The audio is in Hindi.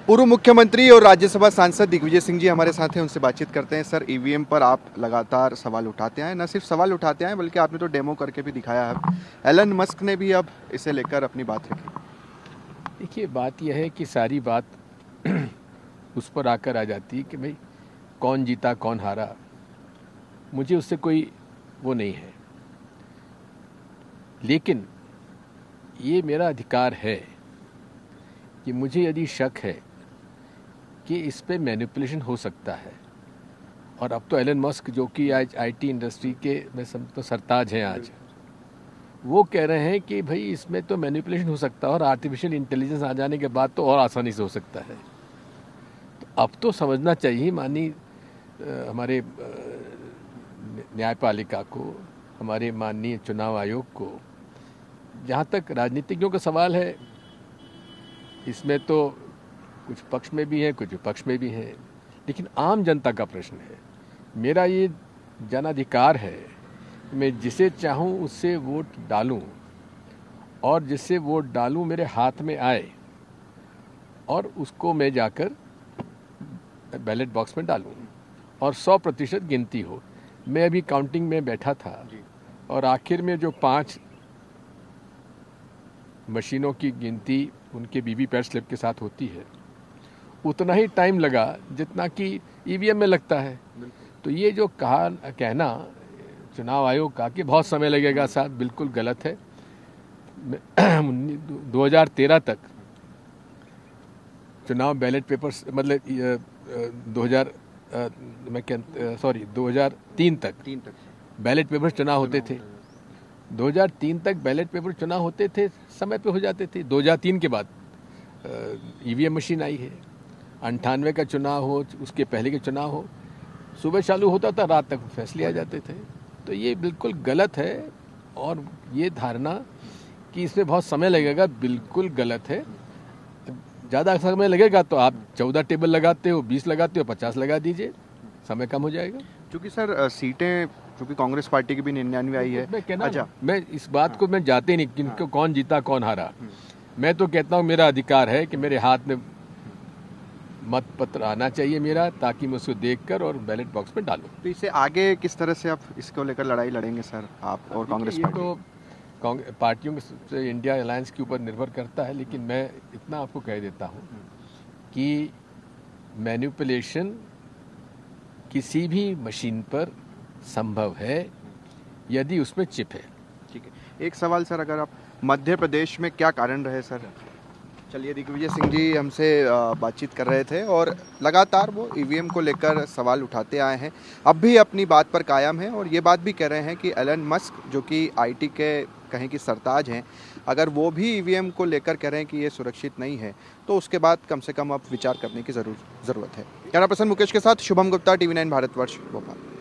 पूर्व मुख्यमंत्री और राज्यसभा सांसद दिग्विजय सिंह जी हमारे साथ हैं, उनसे बातचीत करते हैं। सर, ईवीएम पर आप लगातार सवाल उठाते हैं, न सिर्फ सवाल उठाते हैं बल्कि आपने तो डेमो करके भी दिखाया है। एलन मस्क ने भी अब इसे लेकर अपनी बात रखी। देखिए, बात यह है कि सारी बात उस पर आकर आ जाती है कि भाई कौन जीता कौन हारा। मुझे उससे कोई वो नहीं है, लेकिन ये मेरा अधिकार है कि मुझे यदि शक है कि इस पे मैनिपुलेशन हो सकता है। और अब तो एलन मस्क, जो कि आज आईटी इंडस्ट्री के मैं समझता सरताज हैं, आज वो कह रहे हैं कि भाई इसमें तो मैनिपुलेशन हो सकता है और आर्टिफिशियल इंटेलिजेंस आ जाने के बाद तो और आसानी से हो सकता है। तो अब तो समझना चाहिए माननीय हमारे न्यायपालिका को, हमारे माननीय चुनाव आयोग को। जहाँ तक राजनीतिज्ञों का सवाल है, इसमें तो कुछ पक्ष में भी हैं कुछ विपक्ष में भी हैं, लेकिन आम जनता का प्रश्न है। मेरा ये जनाधिकार है, मैं जिसे चाहूँ उससे वोट डालूँ और जिससे वोट डालूँ मेरे हाथ में आए और उसको मैं जाकर बैलेट बॉक्स में डालूँ और 100% गिनती हो। मैं अभी काउंटिंग में बैठा था और आखिर में जो 5 मशीनों की गिनती उनके वीवीपैट स्लिप के साथ होती है, उतना ही टाइम लगा जितना कि ईवीएम में लगता है। तो ये जो कहना चुनाव आयोग का कि बहुत समय लगेगा, साहब, बिल्कुल गलत है। 2013 तक चुनाव बैलेट पेपर्स, मतलब 2003 तक बैलेट पेपर्स चुनाव होते थे। 2003 तक बैलेट पेपर चुनाव होते थे, समय पे हो जाते थे। 2003 के बाद ईवीएम मशीन आई है। 98 का चुनाव हो, उसके पहले के चुनाव हो, सुबह चालू होता था, रात तक फैसले आ जाते थे। तो ये बिल्कुल गलत है और ये धारणा कि इसमें बहुत समय लगेगा, बिल्कुल गलत है। ज़्यादा समय लगेगा तो आप 14 टेबल लगाते हो, 20 लगाते हो, 50 लगा दीजिए, समय कम हो जाएगा। क्योंकि सर सीटें, क्योंकि कांग्रेस पार्टी की भी 99 आई है। अच्छा, मैं इस बात को मैं जाते नहीं किनको कौन जीता कौन हारा। मैं तो कहता हूँ मेरा अधिकार है कि मेरे हाथ में मत पत्र आना चाहिए मेरा, ताकि मैं उसको देखकर और बैलेट बॉक्स में डालूं। तो इससे आगे किस तरह से आप इसको लेकर लड़ाई लड़ेंगे सर, आप और कांग्रेस पार्टी? तो पार्टियों से इंडिया अलायंस के ऊपर निर्भर करता है, लेकिन मैं इतना आपको कह देता हूँ कि मैनिपुलेशन किसी भी मशीन पर संभव है यदि उसमें चिप है। ठीक है, एक सवाल सर, अगर आप मध्य प्रदेश में क्या कारण रहे सर? चलिए, दिग्विजय सिंह जी हमसे बातचीत कर रहे थे और लगातार वो ईवीएम को लेकर सवाल उठाते आए हैं, अब भी अपनी बात पर कायम हैं और ये बात भी कह रहे हैं कि एलन मस्क, जो कि आईटी के कहें कि सरताज हैं, अगर वो भी ईवीएम को लेकर कह रहे हैं कि ये सुरक्षित नहीं है, तो उसके बाद कम से कम अब विचार करने की ज़रूरत है। कैमरा पर्सन मुकेश के साथ शुभम गुप्ता, TV9 भारतवर्ष, भोपाल।